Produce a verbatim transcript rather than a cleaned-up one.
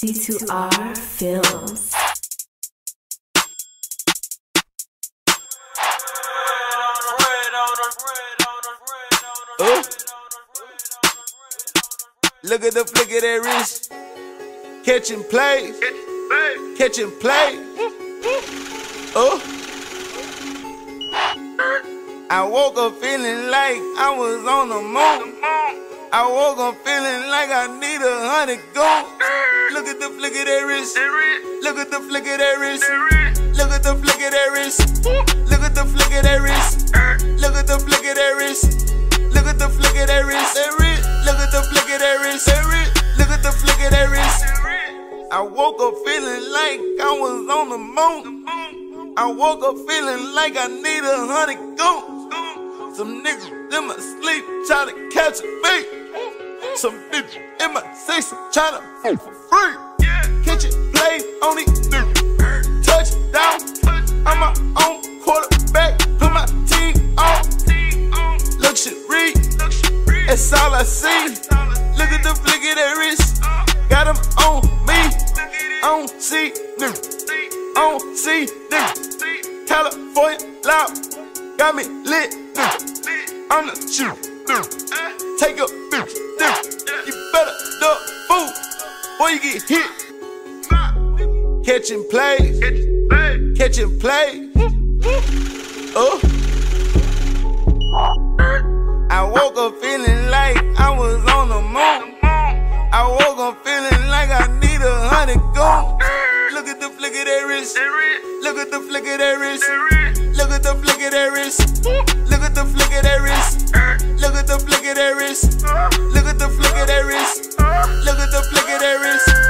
D two R Films. Oh. Look at the flick of that wrist. Catching plays. Catching play. Oh. I woke up feeling like I was on the moon. I woke up feeling like I need a hundred gold. Look at the flick of that wrist. Look at the flick of that wrist. Look at the flick of that wrist. Look at the flick of that wrist. Look at the flick of that wrist. Look at the flick of that wrist. Look at the flick of that wrist. Look at the flick of that wrist. I woke up feeling like I was on the moon. I woke up feeling like I need a hundred gold. Some niggas in my sleep tryna catch a bait. Some bitch in my section tryna fuck for free. Catch it, play on it, touchdown. I'm my own quarterback, put my team on. Luxury, that's all I see. Look at the flick of that wrist, got him on me. On C, nigga, on C, nigga. California loud, got me lit. I'm the shooter. Take a bitch. You better duck food or you get hit. Catching plays. Catching plays. Oh. I woke up feeling like I was on the moon. I woke up feeling like I need a hundred gold. Look at the flick of that wrist. Look at the flick of that wrist. Look at the flick of that wrist. Look at the flick of that wrist. Look at the flick of that wrist. Look at the flick of that wrist. Look at the flick of that wrist.